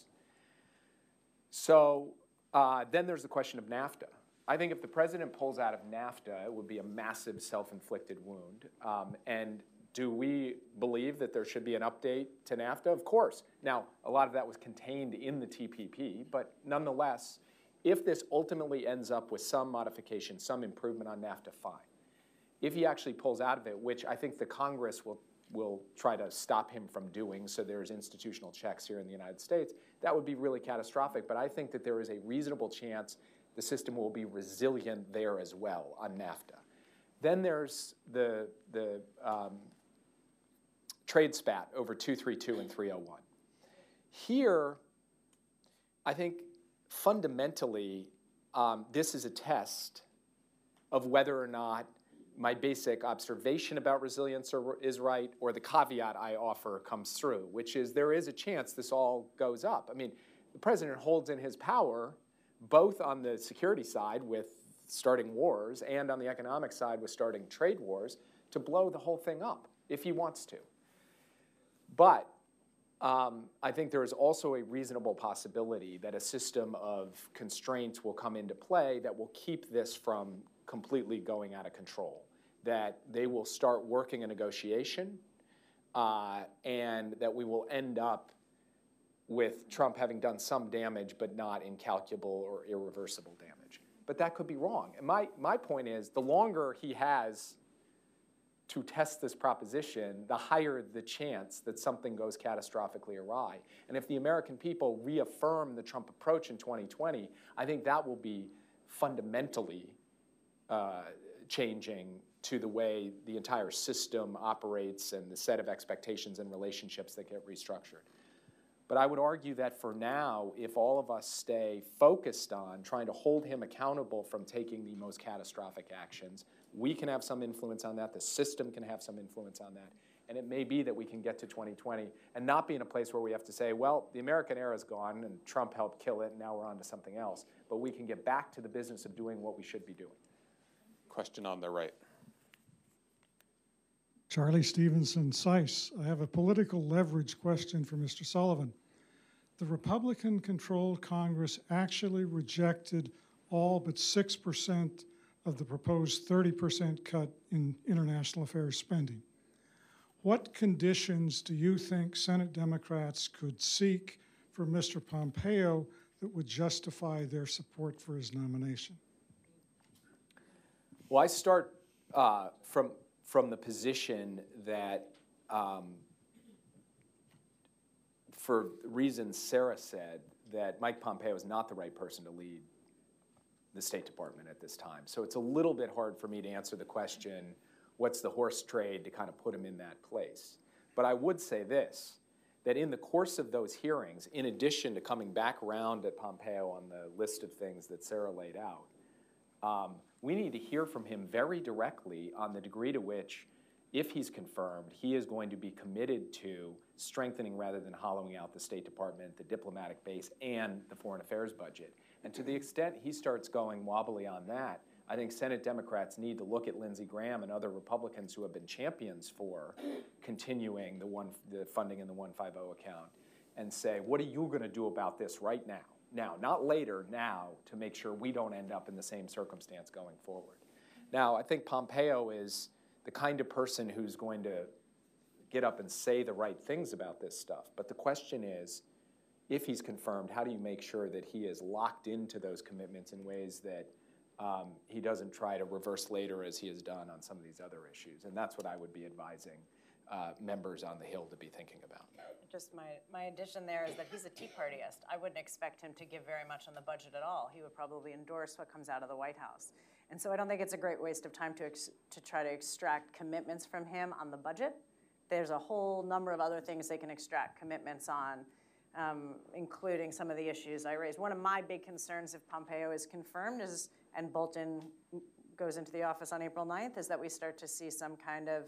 So then there's the question of NAFTA. I think if the president pulls out of NAFTA, it would be a massive self-inflicted wound. And do we believe that there should be an update to NAFTA? Of course. Now, a lot of that was contained in the TPP, but nonetheless, if this ultimately ends up with some modification, some improvement on NAFTA, fine. If he actually pulls out of it, which I think the Congress will try to stop him from doing, so there's institutional checks here in the United States, that would be really catastrophic. But I think that there is a reasonable chance the system will be resilient there as well on NAFTA. Then there's the trade spat over 232 and 301. Here, I think fundamentally, this is a test of whether or not my basic observation about resilience is right, or the caveat I offer comes through, which is there is a chance this all goes up. I mean, the president holds in his power, both on the security side with starting wars and on the economic side with starting trade wars, to blow the whole thing up if he wants to. But I think there is also a reasonable possibility that a system of constraints will come into play that will keep this from completely going out of control, that they will start working a negotiation, and that we will end up with Trump having done some damage but not incalculable or irreversible damage. but that could be wrong. And my point is, the longer he has to test this proposition, the higher the chance that something goes catastrophically awry. And if the American people reaffirm the Trump approach in 2020, I think that will be fundamentally changing to the way the entire system operates and the set of expectations and relationships that get restructured. But I would argue that for now, if all of us stay focused on trying to hold him accountable from taking the most catastrophic actions, we can have some influence on that, the system can have some influence on that, and it may be that we can get to 2020 and not be in a place where we have to say, well, the American era is gone and Trump helped kill it and now we're on to something else, but we can get back to the business of doing what we should be doing. Question on the right. Charlie Stevenson, SICE. I have a political leverage question for Mr. Sullivan. The Republican-controlled Congress actually rejected all but 6% of the proposed 30% cut in international affairs spending. What conditions do you think Senate Democrats could seek for Mr. Pompeo that would justify their support for his nomination? Well, I start from the position that, for reasons Sarah said, that Mike Pompeo is not the right person to lead the State Department at this time. So it's a little bit hard for me to answer the question, what's the horse trade to kind of put him in that place? But I would say this, that in the course of those hearings, in addition to coming back around at Pompeo on the list of things that Sarah laid out, we need to hear from him very directly on the degree to which, if he's confirmed, he is going to be committed to strengthening rather than hollowing out the State Department, the diplomatic base, and the foreign affairs budget. And to the extent he starts going wobbly on that, I think Senate Democrats need to look at Lindsey Graham and other Republicans who have been champions for continuing the funding in the 150 account and say, what are you going to do about this right now? Now, not later, now, to make sure we don't end up in the same circumstance going forward. Now, I think Pompeo is the kind of person who's going to get up and say the right things about this stuff. But the question is, if he's confirmed, how do you make sure that he is locked into those commitments in ways that he doesn't try to reverse later as he has done on some of these other issues? And that's what I would be advising members on the Hill to be thinking about. Just my addition there is that he's a Tea Partyist. I wouldn't expect him to give very much on the budget at all. He would probably endorse what comes out of the White House. And so I don't think it's a great waste of time to try to extract commitments from him on the budget. There's a whole number of other things they can extract commitments on, including some of the issues I raised. One of my big concerns if Pompeo is confirmed is, and Bolton goes into the office on April 9th, is that we start to see some kind of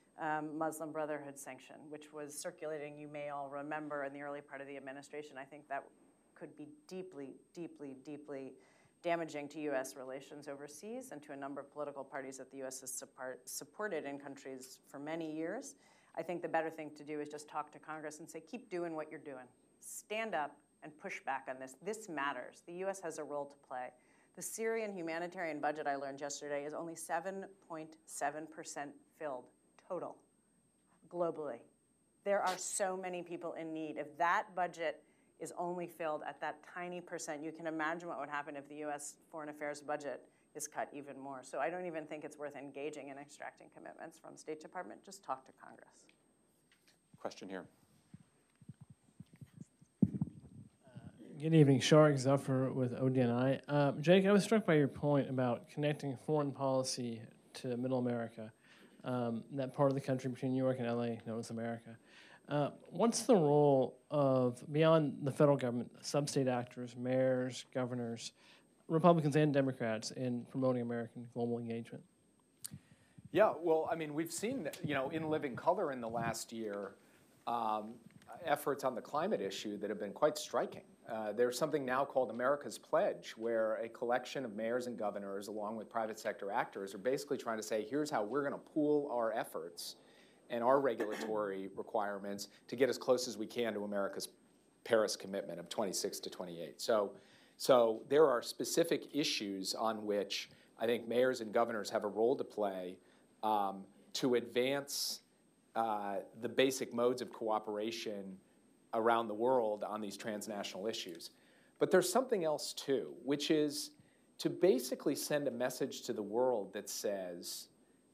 Muslim Brotherhood sanction, which was circulating, you may all remember, in the early part of the administration. I think that could be deeply, deeply, deeply damaging to U.S. relations overseas and to a number of political parties that the U.S. has supported in countries for many years. I think the better thing to do is just talk to Congress and say, keep doing what you're doing. Stand up and push back on this. This matters. The U.S. has a role to play. The Syrian humanitarian budget, I learned yesterday, is only 7.7% filled total, globally. There are so many people in need. If that budget is only filled at that tiny percent, you can imagine what would happen if the U.S. foreign affairs budget is cut even more. So I don't even think it's worth engaging in extracting commitments from State Department. Just talk to Congress. Question here. Good evening, Shark Zuffer with ODNI. Jake, I was struck by your point about connecting foreign policy to Middle America, that part of the country between New York and LA known as America. What's the role of, beyond the federal government, sub-state actors, mayors, governors, Republicans and Democrats in promoting American global engagement? Yeah, well, I mean, we've seen, in living color in the last year, efforts on the climate issue that have been quite striking. There's something now called America's Pledge, where a collection of mayors and governors, along with private sector actors, are basically trying to say, here's how we're going to pool our efforts and our regulatory requirements to get as close as we can to America's Paris commitment of 26 to 28. So there are specific issues on which I think mayors and governors have a role to play to advance the basic modes of cooperation around the world on these transnational issues. But there's something else too, which is to basically send a message to the world that says,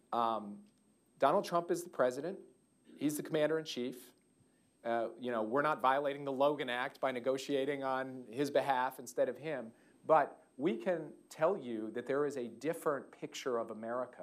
Donald Trump is the president, he's the commander-in-chief, we're not violating the Logan Act by negotiating on his behalf instead of him, but we can tell you that there is a different picture of America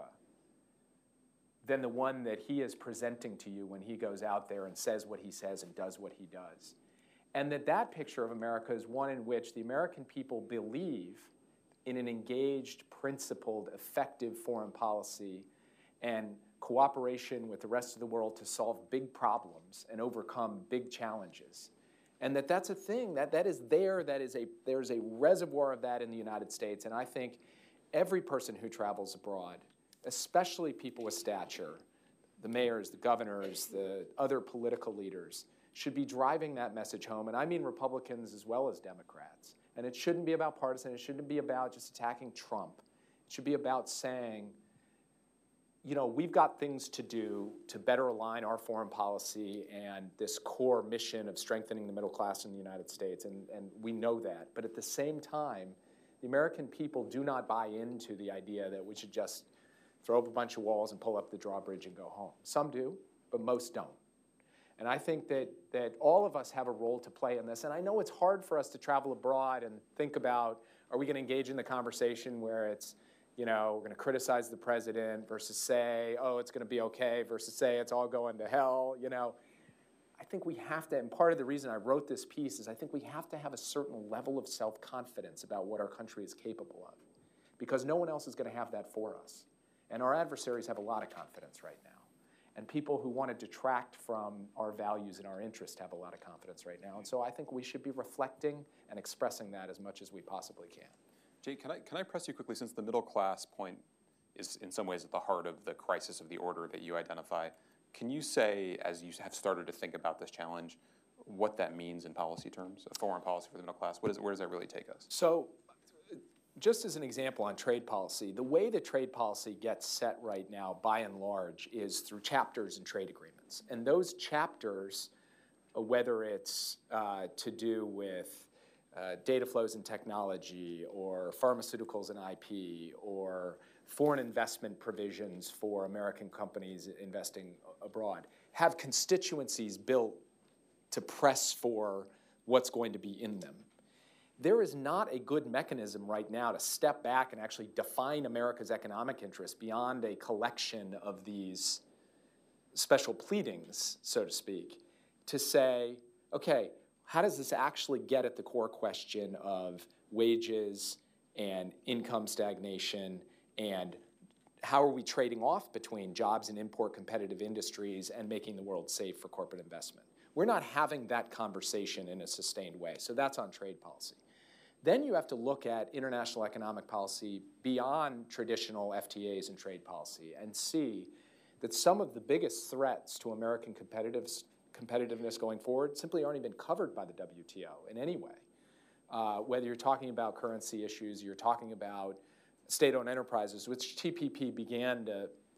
than the one that he is presenting to you when he goes out there and says what he says and does what he does. And that picture of America is one in which the American people believe in an engaged, principled, effective foreign policy and cooperation with the rest of the world to solve big problems and overcome big challenges. And that's a thing, that is there, there's a reservoir of that in the United States. And I think every person who travels abroad, especially people with stature, the mayors, the governors, the other political leaders, should be driving that message home. And I mean Republicans as well as Democrats. And it shouldn't be about partisan. It shouldn't be about just attacking Trump. It should be about saying, we've got things to do to better align our foreign policy and this core mission of strengthening the middle class in the United States, and we know that. But at the same time, the American people do not buy into the idea that we should just throw up a bunch of walls and pull up the drawbridge and go home. Some do, but most don't. And I think that all of us have a role to play in this. And I know it's hard for us to travel abroad and think about, are we going to engage in the conversation where it's, we're going to criticize the president versus say, oh, it's going to be okay, versus say it's all going to hell, I think we have to, and part of the reason I wrote this piece is I think we have to have a certain level of self-confidence about what our country is capable of, because no one else is going to have that for us. And our adversaries have a lot of confidence right now. And people who want to detract from our values and our interests have a lot of confidence right now. And so I think we should be reflecting and expressing that as much as we possibly can. Jay, can I press you quickly, since the middle class point is in some ways at the heart of the crisis of the order that you identify, can you say, as you have started to think about this challenge, what that means in policy terms, a foreign policy for the middle class? Where does that really take us? So just as an example on trade policy, the way that trade policy gets set right now, by and large, is through chapters in trade agreements. And those chapters, whether it's to do with data flows and technology, or pharmaceuticals and IP, or foreign investment provisions for American companies investing abroad, have constituencies built to press for what's going to be in them. There is not a good mechanism right now to step back and actually define America's economic interests beyond a collection of these special pleadings, so to speak, to say, okay, how does this actually get at the core question of wages and income stagnation, and how are we trading off between jobs and import competitive industries and making the world safe for corporate investment? We're not having that conversation in a sustained way, so that's on trade policy. Then you have to look at international economic policy beyond traditional FTAs and trade policy and see that some of the biggest threats to American competitiveness going forward simply aren't even covered by the WTO in any way. Whether you're talking about currency issues, you're talking about state-owned enterprises, which TPP began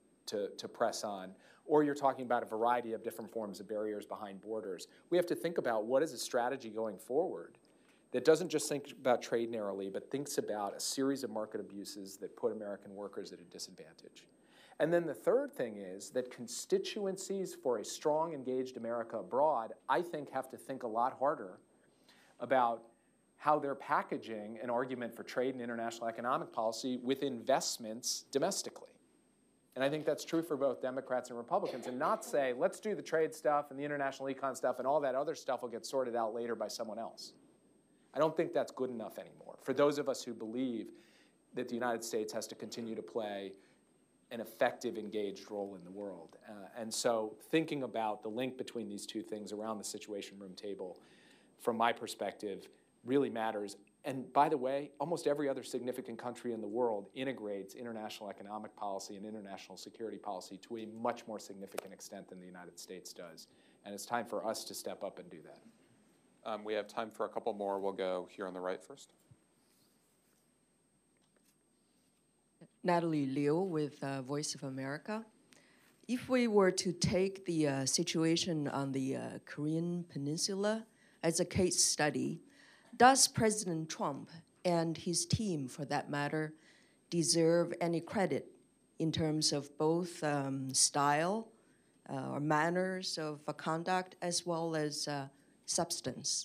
to press on, or you're talking about a variety of different forms of barriers behind borders. We have to think about what is a strategy going forward that doesn't just think about trade narrowly, but thinks about a series of market abuses that put American workers at a disadvantage. And then the third thing is that constituencies for a strong, engaged America abroad, I think, have to think a lot harder about how they're packaging an argument for trade and international economic policy with investments domestically. And I think that's true for both Democrats and Republicans, and not say, let's do the trade stuff and the international econ stuff and all that other stuff will get sorted out later by someone else. I don't think that's good enough anymore. For those of us who believe that the United States has to continue to play an effective, engaged role in the world. And so thinking about the link between these two things around the Situation Room table, from my perspective, really matters. And by the way, almost every other significant country in the world integrates international economic policy and international security policy to a much more significant extent than the United States does. And it's time for us to step up and do that. We have time for a couple more. We'll go here on the right first. Natalie Liu with Voice of America. If we were to take the situation on the Korean Peninsula as a case study, does President Trump and his team, for that matter, deserve any credit in terms of both style or manners of conduct as well as substance?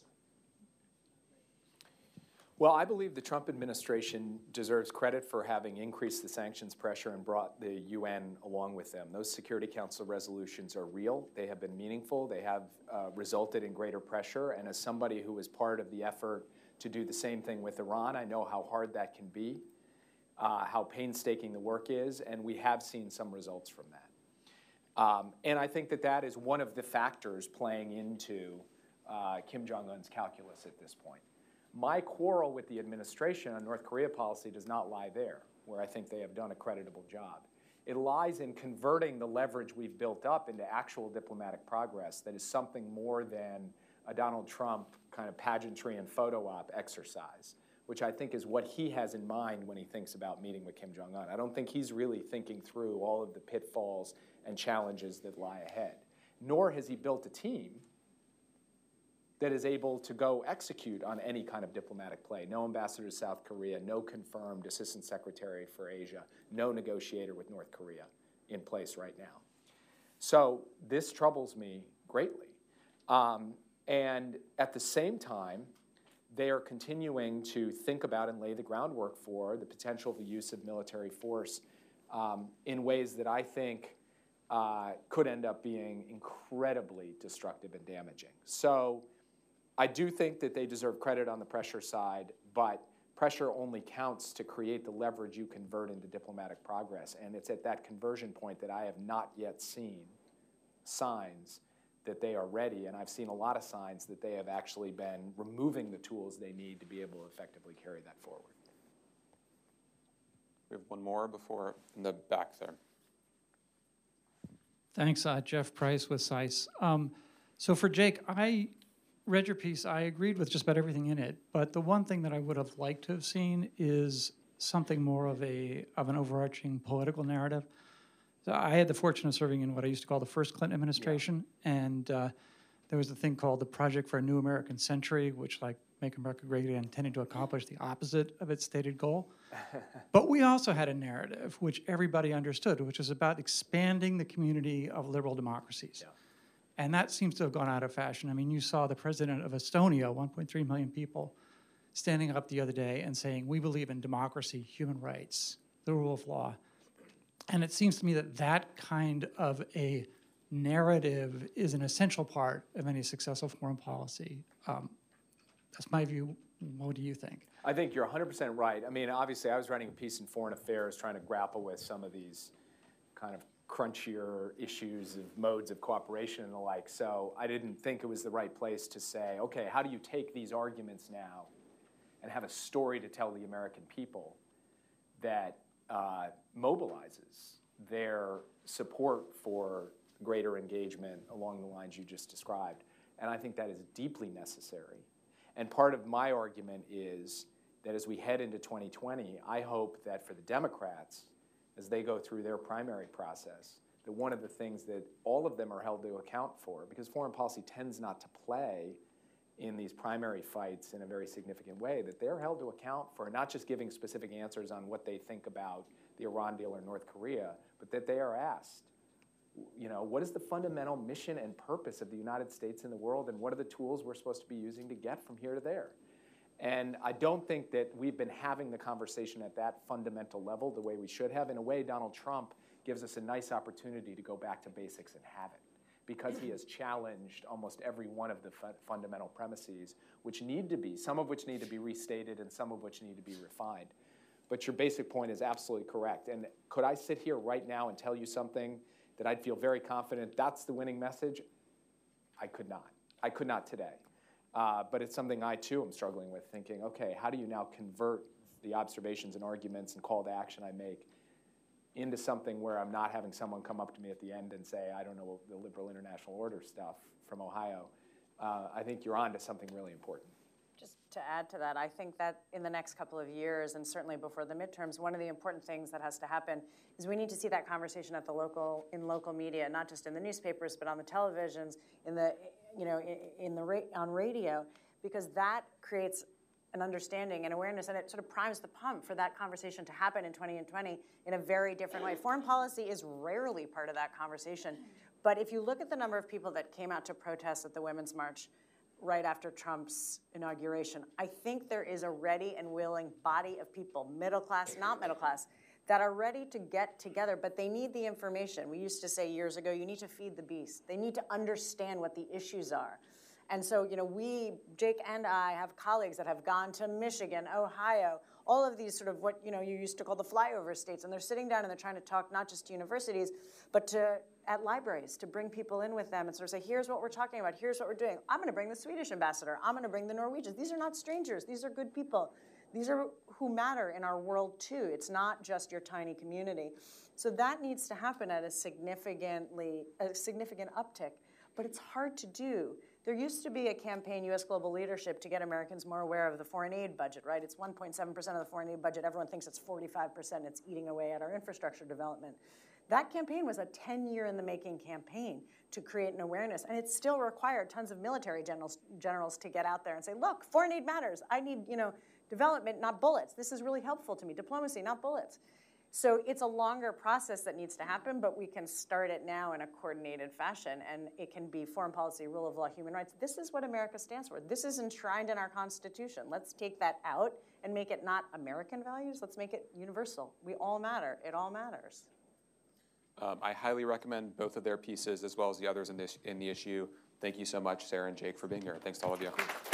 Well, I believe the Trump administration deserves credit for having increased the sanctions pressure and brought the UN along with them. Those Security Council resolutions are real. They have been meaningful. They have resulted in greater pressure. And as somebody who was part of the effort to do the same thing with Iran, I know how hard that can be, how painstaking the work is, and we have seen some results from that. And I think that that is one of the factors playing into Kim Jong-un's calculus at this point. My quarrel with the administration on North Korea policy does not lie there, where I think they have done a creditable job. It lies in converting the leverage we've built up into actual diplomatic progress that is something more than a Donald Trump kind of pageantry and photo op exercise, which I think is what he has in mind when he thinks about meeting with Kim Jong-un. I don't think he's really thinking through all of the pitfalls and challenges that lie ahead, nor has he built a team that is able to go execute on any kind of diplomatic play. No ambassador to South Korea, no confirmed assistant secretary for Asia, no negotiator with North Korea in place right now. So this troubles me greatly. And at the same time, they are continuing to think about and lay the groundwork for the potential of the use of military force in ways that I think could end up being incredibly destructive and damaging. So I do think that they deserve credit on the pressure side, but pressure only counts to create the leverage you convert into diplomatic progress. And it's at that conversion point that I have not yet seen signs that they are ready. And I've seen a lot of signs that they have actually been removing the tools they need to be able to effectively carry that forward. We have one more before in the back there. Thanks, Jeff Price with SICE. So for Jake, I read your piece. I agreed with just about everything in it, but the one thing that I would have liked to have seen is something more of an overarching political narrative. So I had the fortune of serving in what I used to call the first Clinton administration, and there was a thing called the Project for a New American Century, which, like Make America Great Again, intended to accomplish the opposite of its stated goal. But we also had a narrative which everybody understood, which was about expanding the community of liberal democracies. Yeah. And that seems to have gone out of fashion. I mean, you saw the president of Estonia, 1.3 million people, standing up the other day and saying, we believe in democracy, human rights, the rule of law. And it seems to me that that kind of a narrative is an essential part of any successful foreign policy. That's my view. What do you think? I think you're 100% right. I mean, obviously, I was writing a piece in Foreign Affairs trying to grapple with some of these kind of crunchier issues of modes of cooperation and the like. So I didn't think it was the right place to say, okay, how do you take these arguments now and have a story to tell the American people that mobilizes their support for greater engagement along the lines you just described. And I think that is deeply necessary. And part of my argument is that as we head into 2020, I hope that for the Democrats, as they go through their primary process, that one of the things that all of them are held to account for, because foreign policy tends not to play in these primary fights in a very significant way, that they're held to account for not just giving specific answers on what they think about the Iran deal or North Korea, but that they are asked, you know, what is the fundamental mission and purpose of the United States in the world, and what are the tools we're supposed to be using to get from here to there? And I don't think that we've been having the conversation at that fundamental level the way we should have. In a way, Donald Trump gives us a nice opportunity to go back to basics and have it, because he has challenged almost every one of the fundamental premises, which need to be, some of which need to be restated and some of which need to be refined. But your basic point is absolutely correct. And could I sit here right now and tell you something that I'd feel very confident that's the winning message? I could not. I could not today. But it's something I, too, am struggling with, thinking, okay, how do you now convert the observations and arguments and call to action I make into something where I'm not having someone come up to me at the end and say, I don't know the liberal international order stuff from Ohio. I think you're on to something really important. Just to add to that, I think that in the next couple of years, and certainly before the midterms, one of the important things that has to happen is we need to see that conversation at the in local media, not just in the newspapers, but on the televisions, in the, you know, on radio, because that creates and understanding and awareness, and it sort of primes the pump for that conversation to happen in 2020 in a very different way. Foreign policy is rarely part of that conversation, but if you look at the number of people that came out to protest at the Women's March right after Trump's inauguration, I think there is a ready and willing body of people, middle class, not middle class, that are ready to get together, but they need the information. We used to say years ago, you need to feed the beast. They need to understand what the issues are. And so, Jake and I have colleagues that have gone to Michigan, Ohio, all of these sort of what, you used to call the flyover states, and they're sitting down and they're trying to talk not just to universities, but at libraries, to bring people in with them and sort of say, here's what we're talking about, here's what we're doing. I'm gonna bring the Swedish ambassador, I'm gonna bring the Norwegians. These are not strangers, these are good people. These are who matter in our world too. It's not just your tiny community. So that needs to happen at a significant uptick, but it's hard to do. There used to be a campaign, U.S. Global Leadership, to get Americans more aware of the foreign aid budget, right? It's 1.7% of the foreign aid budget. Everyone thinks it's 45%. It's eating away at our infrastructure development. That campaign was a 10-year-in-the-making campaign to create an awareness, and it still required tons of military generals to get out there and say, look, foreign aid matters. I need, development, not bullets. This is really helpful to me. Diplomacy, not bullets. So it's a longer process that needs to happen, but we can start it now in a coordinated fashion, and it can be foreign policy, rule of law, human rights. This is what America stands for. This is enshrined in our Constitution. Let's take that out and make it not American values. Let's make it universal. We all matter. It all matters. I highly recommend both of their pieces as well as the others in the issue. Thank you so much, Sarah and Jake, for being here. Thanks to all of you.